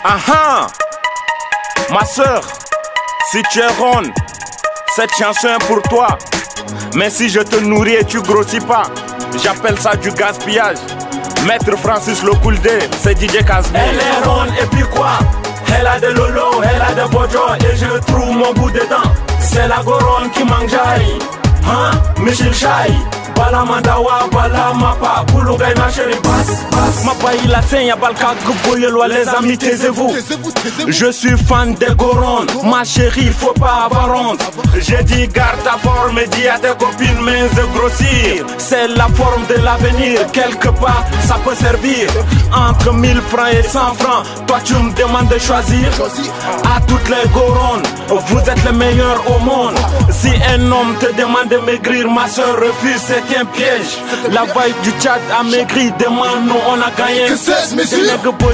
Ah, ma soeur, si tu es ronde, cette chanson est pour toi. Mais si je te nourris et tu grossis pas, j'appelle ça du gaspillage. Maître Francis Lokoulde, c'est DJ Casby. Elle est ronde et puis quoi? Elle a des lolo, elle a des bojo et je trouve mon goût dedans. C'est la goronne qui mangeaille, hein? Michel Chai, bala mandawa, bala mapa, boulou gaina chéri, passe. Ma baille la seigne, balka, gouboyelwa, les amis, taisez-vous. Je suis fan des goronnes, ma chérie, faut pas avoir honte. J'ai dit garde ta forme et dis à tes copines minces de grossir. C'est la forme de l'avenir, quelque part ça peut servir. Entre 1000 francs et 100 francs, toi tu me demandes de choisir. À toutes les goronnes, vous êtes les meilleurs au monde. Si un homme te demande de maigrir, ma soeur refuse, c'est un piège. La vibe du Tchad a maigri, demande nous on a gagné. Que c'est ce monsieur?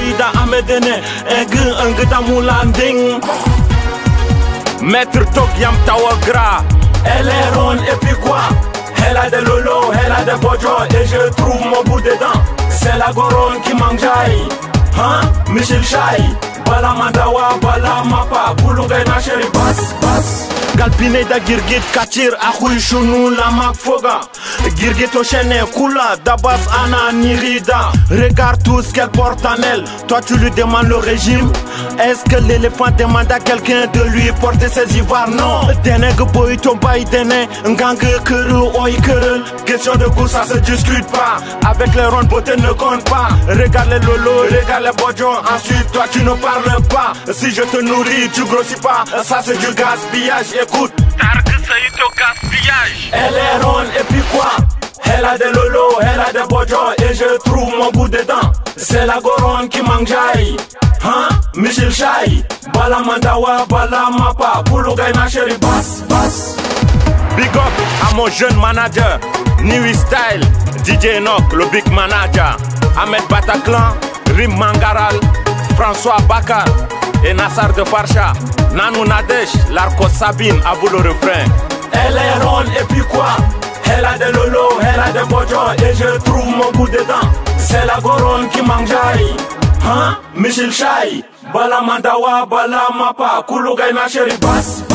Maître Tok Yam Tawagra. Elle est ronde et puis quoi? Elle a des lolo, elle a des bojo et je trouve mon goût dedans. C'est la goronne qui mangeaille, hein? Michel Chai, bala mandawa, bala mapa, boulou gaina chéri, passe. Galpine da girgit katir akhui shunu la makfoga. Girgit oshene kula dabas ana nirida. Regarde tout ce qu'elle porte en elle. Toi tu lui demandes le régime. Est-ce que l'éléphant demande à quelqu'un de lui porter ses ivoires? Non. Dene boy tomba dene ngang kuru oi kurul. Question de goût ça se discute pas. Avec les rondes beauté ne compte pas. Regarde les lolo, regarde les bojo. Ensuite toi tu ne parles pas. Si je te nourris tu grossis pas. Ça c'est du gaspillage. Écoute, gaspillage. Elle est ronde et puis quoi? Elle a des lolo, elle a des bojo et je trouve mon goût dedans. C'est la goronne qui mangeaille, hein? Michel Chai, bala mandawa, bala mapa, boulou gaina chéri, passe. Big up à mon jeune manager, New Style, DJ Enoch, le big manager, Ahmed Bataclan, Rim Mangaral, François Bakar et Nassar de Farcha, Nanou Nadesh, Larko Sabine, à vous le refrain. Elle est ronde et puis quoi? Elle a des lolo, elle a des bojo et je trouve mon goût dedans. C'est la goronne qui mangeaille, hein? Michel Chai, bala mandawa, bala mapa, koulou gaina chéri, passe.